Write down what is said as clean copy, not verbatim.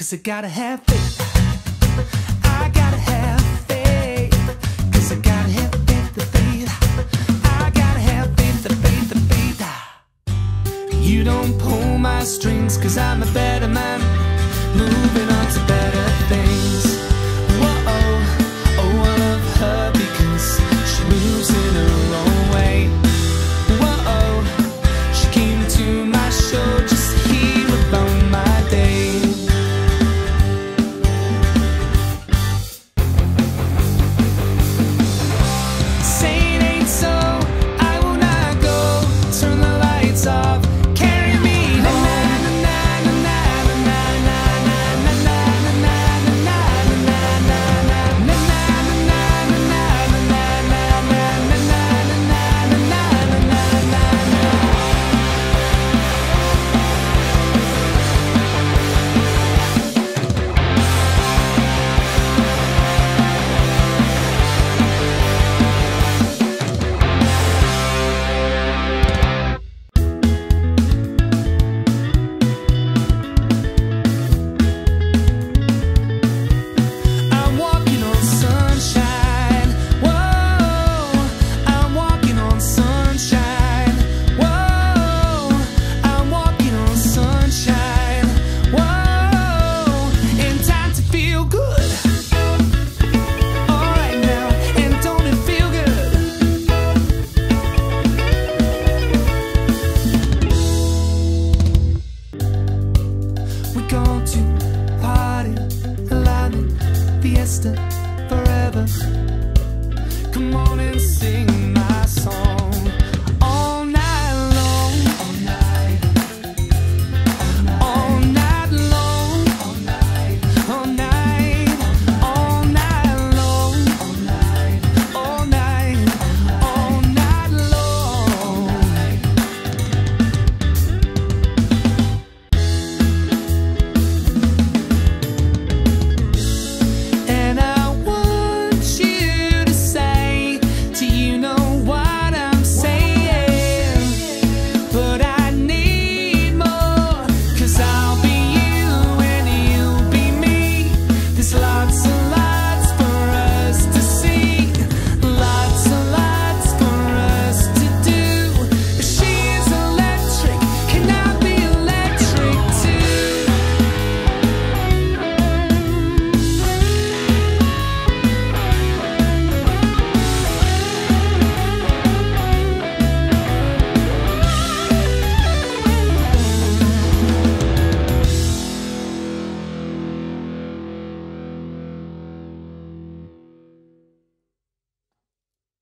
'cause I gotta have faith. I gotta have faith, 'cause I gotta have faith, the faith. I gotta have faith, the faith, the faith. You don't pull my strings, 'cause I'm a better man, moving on to better.